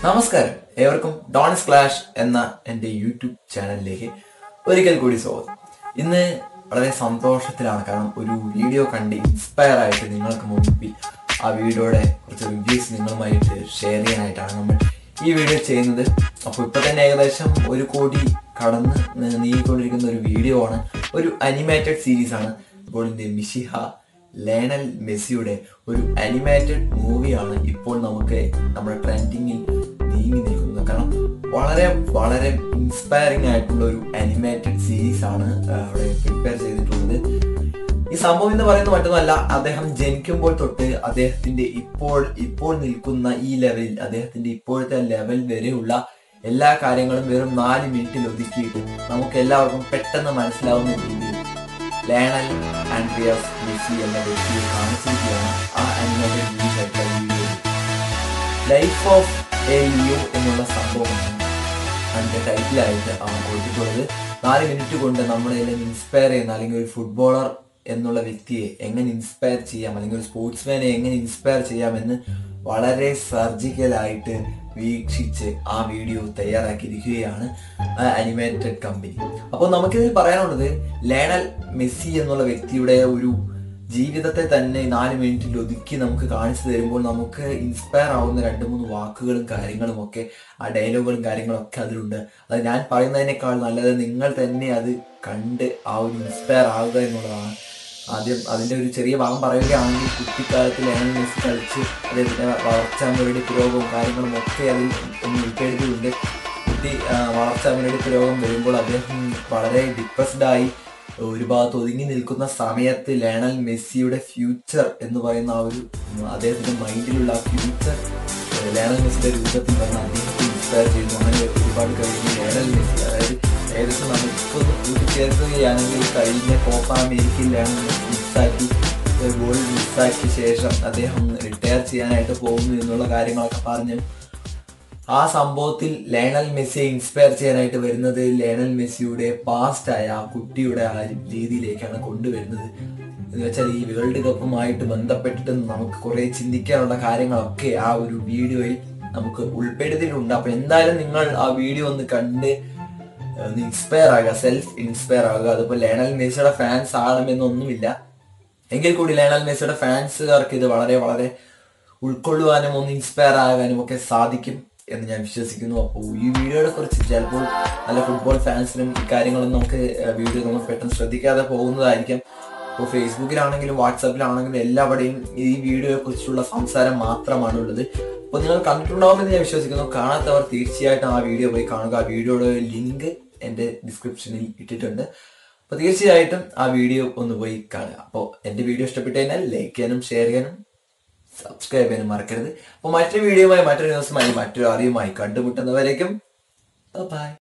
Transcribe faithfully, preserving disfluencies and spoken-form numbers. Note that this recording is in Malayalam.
നമസ്കാരം, ഏവർക്കും ഡോൺസ് ക്ലാഷ് എന്ന എൻ്റെ യൂട്യൂബ് ചാനലിലേക്ക് ഒരിക്കൽ കൂടി സ്വാഗതം. ഇന്ന് വളരെ സന്തോഷത്തിലാണ്, കാരണം ഒരു വീഡിയോ കണ്ട് ഇൻസ്പയർ ആയിട്ട് നിങ്ങൾക്ക് മുൻപിൽ ആ വീഡിയോയുടെ കുറച്ച് റിവ്യൂസ് നിങ്ങളുമായിട്ട് ഷെയർ ചെയ്യാനായിട്ടാണ് നമ്മൾ ഈ വീഡിയോ ചെയ്യുന്നത്. അപ്പോൾ ഇപ്പോൾ തന്നെ ഏകദേശം ഒരു കോടി കടന്ന് നീങ്ങിക്കൊണ്ടിരിക്കുന്ന ഒരു വീഡിയോ ആണ്, ഒരു അനിമേറ്റഡ് സീരീസ് ആണ്. ഇപ്പോൾ ഇതിൻ്റെ മിഷിഹ ലയണൽ മെസ്സിയുടെ ഒരു അനിമേറ്റഡ് മൂവിയാണ് ഇപ്പോൾ നമുക്ക് നമ്മുടെ ട്രെൻഡിങ്ങിൽ നീങ്ങി നിൽക്കുന്നത്. കാരണം വളരെ വളരെ ഇൻസ്പയറിംഗ് ആയിട്ടുള്ള ഒരു അനിമേറ്റഡ് സീരീസ് ആണ് അവിടെ പ്രിപ്പയർ ചെയ്തിട്ടുള്ളത്. ഈ സംഭവം എന്ന് പറയുന്നത് മറ്റൊന്നുമല്ല, അദ്ദേഹം ജനിക്കുമ്പോൾ തൊട്ട് അദ്ദേഹത്തിന്റെ ഇപ്പോൾ ഇപ്പോൾ നിൽക്കുന്ന ഈ ലെവലിൽ, അദ്ദേഹത്തിന്റെ ഇപ്പോഴത്തെ ലെവൽ വരെയുള്ള എല്ലാ കാര്യങ്ങളും വെറും നാല് മിനിറ്റിൽ ഒതുക്കിയിട്ട് നമുക്ക് എല്ലാവർക്കും പെട്ടെന്ന് മനസ്സിലാവുന്ന രീതിയിൽ ലയണൽ ആൻഡ്രിയാസ് മെസ്സി എന്ന വ്യക്തിയെ കാണിച്ചിരിക്കുകയാണ് ആ അനിമേറ്റഡ് സീരീസ് ആയിട്ടുള്ള video. Life of a Leo എന്നുള്ള സംഭവമാണ് അതിന്റെ ടൈറ്റിലായിട്ട് അവൻ കൊടുത്തിട്ടുള്ളത്. നാല് മിനിറ്റ് കൊണ്ട് നമ്മളെ എല്ലാം ഇൻസ്പയർ ചെയ്യുന്ന, അല്ലെങ്കിൽ ഒരു ഫുട്ബോളർ എന്നുള്ള വ്യക്തിയെ എങ്ങനെ ഇൻസ്പയർ ചെയ്യാം, അല്ലെങ്കിൽ ഒരു സ്പോർട്സ്മാനെ എങ്ങനെ ഇൻസ്പയർ ചെയ്യാമെന്ന് വളരെ സർജിക്കലായിട്ട് വീക്ഷിച്ച് ആ വീഡിയോ തയ്യാറാക്കിയിരിക്കുകയാണ് അനിമേറ്റഡ് കമ്പനി. അപ്പോൾ നമുക്കിതിൽ പറയാനുള്ളത്, ലയണൽ മെസ്സി എന്നുള്ള വ്യക്തിയുടെ ഒരു ജീവിതത്തെ തന്നെ നാല് മിനിറ്റിൽ ഒതുക്കി നമുക്ക് കാണിച്ചു തരുമ്പോൾ നമുക്ക് ഇൻസ്പയർ ആവുന്ന രണ്ട് മൂന്ന് വാക്കുകളും കാര്യങ്ങളും ഒക്കെ, ആ ഡയലോഗുകളും കാര്യങ്ങളും ഒക്കെ അതിലുണ്ട്. അത് ഞാൻ പറയുന്നതിനേക്കാൾ നല്ലത് നിങ്ങൾ തന്നെ അത് കണ്ട് ആ ഒരു ഇൻസ്പയർ ആവുക എന്നുള്ളതാണ്. ആദ്യം അതിൻ്റെ ഒരു ചെറിയ ഭാഗം പറയുകയാണെങ്കിൽ, കുട്ടിക്കാലത്ത് ലയണൽ മെസ്സി കളിച്ച് അദ്ദേഹത്തിൻ്റെ വളർച്ചാ മുരടി പുരോഗവും കാര്യങ്ങളും ഒക്കെ അതിൽ ഒന്ന് ഉൾപ്പെടുത്തിയിട്ടുണ്ട്. കുട്ടി വളർച്ചാ മുരടി പുരോഗം വരുമ്പോൾ അദ്ദേഹം വളരെ ഡിപ്രസ്ഡായി ഒരു ഭാഗത്ത് ഒതുങ്ങി നിൽക്കുന്ന സമയത്ത് ലയണൽ മെസ്സിയുടെ ഫ്യൂച്ചർ എന്ന് പറയുന്ന ആ ഒരു അദ്ദേഹത്തിൻ്റെ മൈൻഡിലുള്ള ആ ഫ്യൂച്ചർ ലയണൽ മെസ്സിയുടെ രൂപത്തിൽ വന്ന് അദ്ദേഹത്തെ ഇൻസ്പയർ ചെയ്യുന്നു. അങ്ങനെ ഒരുപാട് കഴിഞ്ഞ് ലയണൽ മെസ്സി, അതായത് ഏകദേശം നമുക്കിപ്പോൾ കൂട്ടിച്ചേർക്കുകയാണെങ്കിൽ കഴിഞ്ഞ കോപ്പ അമേരിക്കയിൽ ലയണൽ മെസ്സി മിസ്സാക്കി ഗോൾ മിസ്സാക്കിയ ശേഷം അദ്ദേഹം റിട്ടയർ ചെയ്യാനായിട്ട് പോകുന്നു എന്നുള്ള കാര്യങ്ങളൊക്കെ പറഞ്ഞ് ആ സംഭവത്തിൽ ലയണൽ മെസ്സിയെ ഇൻസ്പയർ ചെയ്യാനായിട്ട് വരുന്നത് ലയണൽ മെസ്സിയുടെ പാസ്റ്റ് ആയ ആ കുട്ടിയുടെ ആ രീതിയിലേക്കാണ് കൊണ്ടുവരുന്നത്. എന്ന് വെച്ചാൽ ഈ വേൾഡ് കപ്പുമായിട്ട് ബന്ധപ്പെട്ടിട്ട് നമുക്ക് കുറെ ചിന്തിക്കാനുള്ള കാര്യങ്ങളൊക്കെ ആ ഒരു വീഡിയോയിൽ നമുക്ക് ഉൾപ്പെടുത്തിയിട്ടുണ്ട്. അപ്പൊ എന്തായാലും നിങ്ങൾ ആ വീഡിയോ ഒന്ന് കണ്ട് ഒന്ന് ഇൻസ്പയർ ആകുക, സെൽഫ് ഇൻസ്പയർ ആകുക. അതിപ്പോൾ ലയണൽ മെസ്സിയുടെ ഫാൻസ് ആകണമെന്നൊന്നുമില്ല, എങ്കിൽ കൂടി ലയണൽ മെസ്സിയുടെ ഫാൻസുകാർക്ക് ഇത് വളരെ വളരെ ഉൾക്കൊള്ളുവാനും ഒന്ന് ഇൻസ്പയർ ആകാനും ഒക്കെ സാധിക്കും എന്ന് ഞാൻ വിശ്വസിക്കുന്നു. അപ്പോൾ ഈ വീഡിയോയെ കുറിച്ച് ചിലപ്പോൾ നല്ല ഫുട്ബോൾ ഫാൻസിനും ഈ കാര്യങ്ങളൊന്നും നമുക്ക് വീഡിയോ നമ്മൾ പെട്ടെന്ന് ശ്രദ്ധിക്കാതെ പോകുന്നതായിരിക്കും. ഇപ്പോൾ ഫേസ്ബുക്കിലാണെങ്കിലും വാട്സാപ്പിലാണെങ്കിലും എല്ലാവരുടെയും ഈ വീഡിയോയെ കുറിച്ചുള്ള സംസാരം മാത്രമാണ് ഉള്ളത്. അപ്പോൾ നിങ്ങൾ കണ്ടിട്ടുണ്ടാവുമെന്ന് ഞാൻ വിശ്വസിക്കുന്നു. കാണാത്തവർ തീർച്ചയായിട്ടും ആ വീഡിയോ പോയി കാണുക. ആ വീഡിയോയുടെ ലിങ്ക് എൻ്റെ ഡിസ്ക്രിപ്ഷനിൽ ഇട്ടിട്ടുണ്ട്. അപ്പോൾ തീർച്ചയായിട്ടും ആ വീഡിയോ ഒന്ന് പോയി കാണുക. അപ്പോൾ എൻ്റെ വീഡിയോ ഇഷ്ടപ്പെട്ടു കഴിഞ്ഞാൽ ലൈക്ക് ചെയ്യാനും ഷെയർ ചെയ്യാനും സബ്സ്ക്രൈബ് ചെയ്യാനും മറക്കരുത്. അപ്പോൾ മറ്റൊരു വീഡിയോയുമായി, മറ്റൊരു ന്യൂസുമായി, മറ്റൊരു അറിവുമായി കണ്ടുമുട്ടുന്നവരേക്കും ബൈ.